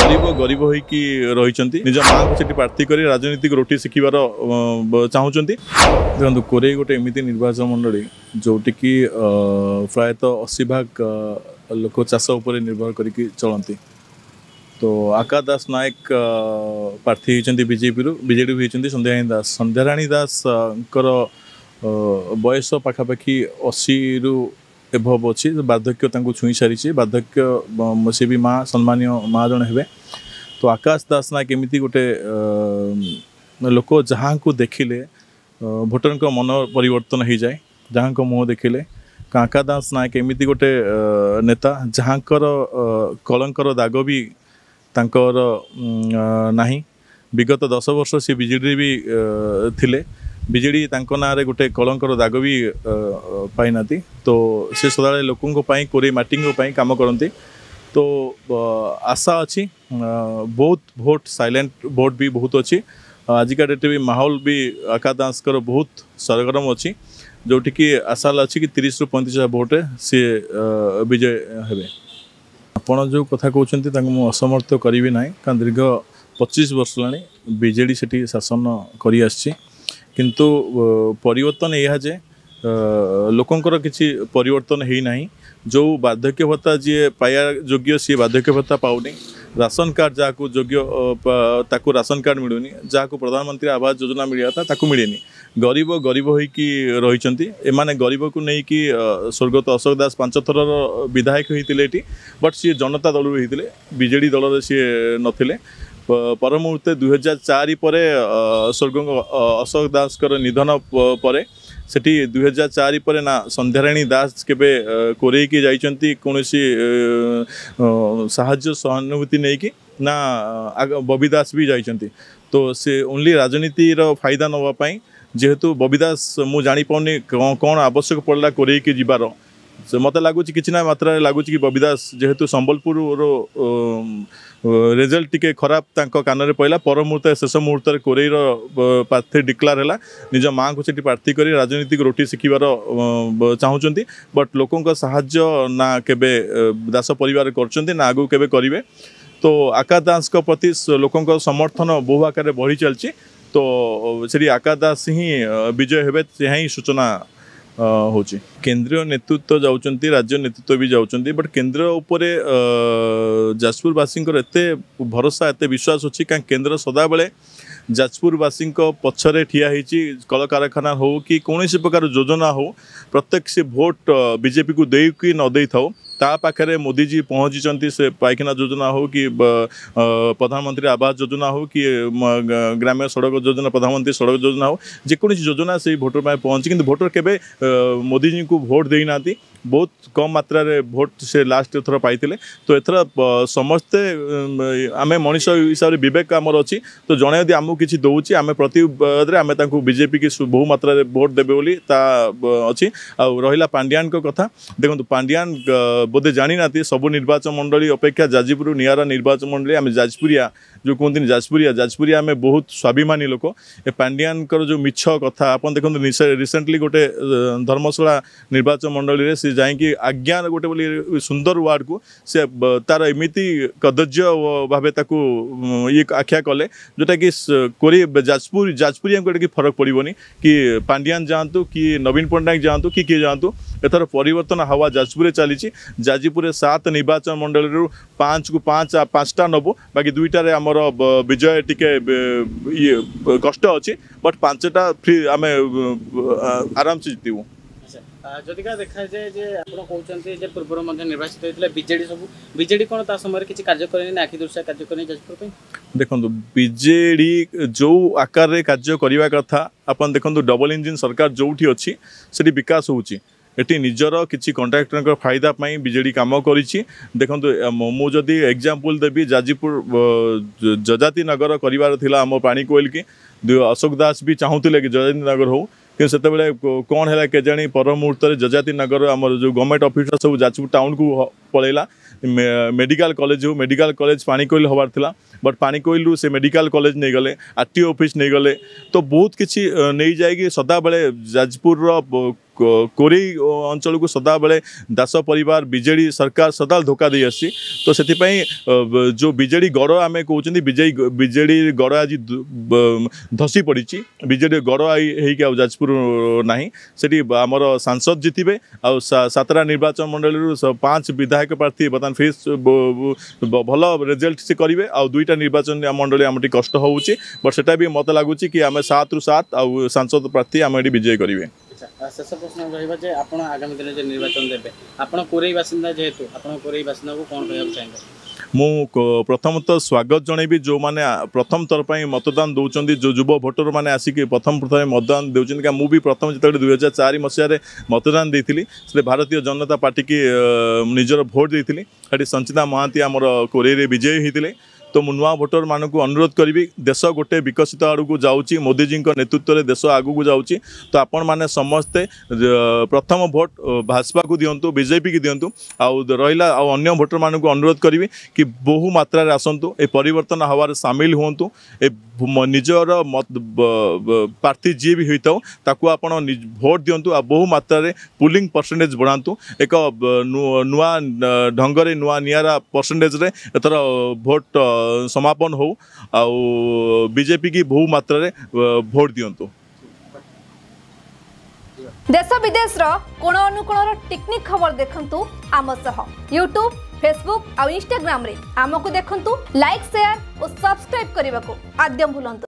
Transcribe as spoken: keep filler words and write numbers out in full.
गरीब गरीब होइकी रही निज माँ को सेठी प्रार्थी कर राजनीतिक रोटी शिखिबार चाहूँगी। देखो कोरे गोटे एमती निर्वाचन मंडली जोटि कि प्रायतः अस्सी भाग लोक चाष उपर निर्भर करके चलती। तो आकाश दास नायक प्रार्थी होती बीजेपी रु बीजेडी भी होती संध्याराणी दास संध्याराणी दास बयस पाखापाखि अशी रु एभव अच्छी बार्धक्य छुई सारी बार्धक्य सी भी माँ सम्मानीय माँ जन हे। तो आकाश दास नायक एमती गोटे लोक जहाँ को देखिले भोटर को मन परिवर्तन हो जाए जहाँ को मुँह देखिले। आकाश दास नायक एमती गोटे नेता जहाँ कलंकर दाग भी तांकर नाही। विगत दस वर्ष सी बीजेडी भी थिले बीजेडी तांको ना रे गोटे कलंकर दाग भी पाई नाती। तो से सदाले लोकों पाई कोरे माटिंग पाई काम करते। तो आशा अच्छी बहुत भोट साइलेंट भोट भी बहुत अच्छी। आजिका डेट भी माहौल भी आकाश दास बहुत सरगरम अच्छी जोटि कि आशा अच्छी कि तीस रु पैंतीस भोट सी विजय हे। आपण जो कथा कहते असमर्थ करी ना कारण दीर्घ पच्चीस वर्ष लानी बीजेडी से शासन करी आसी किंतु परिवर्तन यह जे लोकंकर किसी परिवर्तन है ना। जो बार्धक्य भत्ता जी पाया योग्य सी बार्धक्य भत्ता पाऊनी। राशन कार्ड जहाँ को योग्य ताकू राशन कार्ड मिलूनी जहाँ को प्रधानमंत्री आवास योजना मिलता था ताकू मिलेनी। गरीब गरीब होइकी रही एमाने गरीब को नहीं कि स्वर्गत अशोक दास पांच थर विधायक होते बट सी जनता दल होते बीजेडी दल सी नथिले। पर मुहूर्ते दुई हजार चार पर स्वर्ग अशोक दास निधन पर सेठी दुई हजार चार पर ना संध्याराणी दास केबे कोरेकी जाइचंती कोनोसी साहाय्य सहानुभूति नहीं कि ना बबी दास भी जाइचंती। तो से ओनली राजनीति रो फायदा नवा पाई जेहेतु बबी दास मु जानी पाउनी कौन आवश्यक पड़ला कोरेकी जीवार मत लगुच कि मात्रा लगुच कि बबी दास जेहेतु संबलपुर रिजल्ट टिके खराब तांको कान रे पइला पर मुहूर्त शेष मुहूर्त कोरेईर प्रार्थी डिक्लेयर है निज माँ को सेठी प्रार्थी कर राजनीतिक रोटी शिखिबार चाहूँगी। बट लोकों साहाय्य ना केबे दास परिवार करछंती ना आगु केबे करिवे। तो आकाश दास को प्रति लोकों समर्थन बहु आकार बढ़ी चलची। तो सेठी आकाश दास ही विजय हेबे यहाँ ही सूचना होची। केंद्रीय नेतृत्व जाउचंती राज्य नेतृत्व भी जाउचंती बट केंद्र उपरे जाजपुरवासी एते भरोसा एते विश्वास अच्छी क्या केंद्र सदाबले जाजपुरवासी पछरे ठिया होती कल कारखाना हो कि कौन प्रकार योजना हो प्रत्येक से भोट बीजेपी को दे कि न दे था ता पाखे मोदीजी पहुँची से पाइखाना योजना हो कि प्रधानमंत्री आवास योजना हो कि ग्राम्य सड़क योजना प्रधानमंत्री सड़क योजना हो जेको योजना से भोटर में पहुँची कि भोटर केबे मोदीजी को भोट देना बहुत कम मात्रा रे भोट से लास्ट थर पाई। तो एथर समस्ते आम मनीष हिसाब से विवेक आमर अच्छी। तो जड़े यदि आमको किसी दौर आम प्रति आम बीजेपी की बहु मात्रा रे भोट देवे बोली अच्छी। आ रहा पांड्यान को कथा देखो पांड्यान बोधे जानी ना सब निर्वाचन मंडली अपेक्षा जाजपुर निरा निर्वाचन मंडली आम जाजपुरिया जो कहते जाजपुरिया जाजपुरिया आम बहुत स्वाभिमानी लोक। ए पांड्यान जो मिछ कथा आप देखो रिसेंटली गोटे धर्मशाला निर्वाचन मंडली रे से जाइए आज्ञा गोटे बोली सुंदर वार्ड को से तार एमती कदर्य भाव ये आख्या कले जोटा कि कोरी जाजपुर जाजपुरिया को फरक पड़ोनी कि पांड्यान जातु कि नवीन पट्टनायक जातु कि किए जातु एथर परिवर्तन हवा जाजपुर चली। जाजपुर सात निर्वाचन मंडल पाँच को पाँच पाँचटा नबू बाकी दुईटार आमर विजय टिके ये कष्ट अच्छी बट पांचटा फ्री आम आराम से जीतबू। जदि का देखा जाए जे आपण कहउचंती जे पूर्व मध्ये निर्वाचित होइतले बीजेडी सब बीजेडी कोन ता समय किछि कार्य करनी ना आखि दृश्य कार्य करनी जाजपुर पे देखंतु बीजेडी जो आकार रे कार्य करिवा कथा आपण देखंतु डबल इंजिन सरकार जोठी अछि सेठी विकास होउची एटी निजर किसी कंट्राक्टर फायदा पाई बीजेडी काम करिछि। देखंतु मु जदि एग्जांपल देबी जाजपुर जजाति नगर करिवार थिला हम पानी कोइल की अशोक दास भी चाहूले कि जजाति नगर हो कि से कौन है केजाणी पर मुहूर्त जजाति नगर आम जो गवर्नमेंट ऑफिसर सब जाजपुर टाउन को पलैला मेडिकल कॉलेज हो मेडिकल कॉलेज पानीकोइल हबार थिला बट पानीकोइल से मेडिकल कॉलेज नहीं गले आरटीओ ऑफिस नहीं गले। तो बहुत किसी नहीं जाएगी सदा बेले जाजपुर कोरेई अंचल को सदा बेले दास परिवार बीजेडी सरकार सदा धोखा दे आसी तो से जो बीजेडी गड़ आम कहते बीजे बीजेडी गड़ आज धसी पड़ी बीजेडी गड़ हो जाजपुर ना से आमर सांसद जितबे आ सातरा निर्वाचन मंडल पांच विधायक प्रार्थी बर्तमान फेस भल रिजल्ट से करेंगे आ दुईटा निर्वाचन मंडल आम कष्ट हो बट सेटा भी मत लगुच कि आम सात रु सात आ सांसद प्रार्थी आम ये विजय करेंगे। शेष प्रश्न रहा आप आगामी दिन जो निर्वाचन देते आप कोरेई बासिंदा जेहेतु आप कोरेई बासिंदा को कौन कहना चाहिए? मु प्रथमतः स्वागत जनइबी जो मैंने प्रथम थर पर मतदान दौरान जो युव भोटर मैंने आसिक प्रथम प्रथम मतदान दौरान क्या मुझे प्रथम जो दुई हजार चार मसीह मतदान देती से भारतीय जनता पार्टी की निजर भोट देती ये संचिता महांती आमर कोरेई विजयी होते तो मु नुआ भोटर मानक अनुरोध करी देश गोटे विकसित आड़ को जाऊँगी मोदीजी नेतृत्व में देश आगू को जाऊँगी तो आपण मैंने समस्ते प्रथम भोट भाजपा को दिंतु बीजेपी की दिंतु आउ रहा अन्य भोटर मानक अनुरोध करी कि बहु मात्रा आसतु ए परिवर्तन हवार सामिल हूँ ए निजर मत प्रार्थी जी भी होता ताकू आपण भोट दिंतु आ बहु मात्रा पुलिंग परसेंटेज बढ़ातु एक नुआ ढंग नुआ निरा परसेंटेज एथर भोट समापन हो आउ बीजेपी की बहु मात्रा रे भोट दिंतु। देश विदेश रो कोण अनुकोण टेक्निक खबर देखंतु आम सह यूट्यूब फेसबुक और इंस्टाग्राम रे आमको देखंतु लाइक शेयर और सब्सक्राइब करने को आद्यम भूलंतु।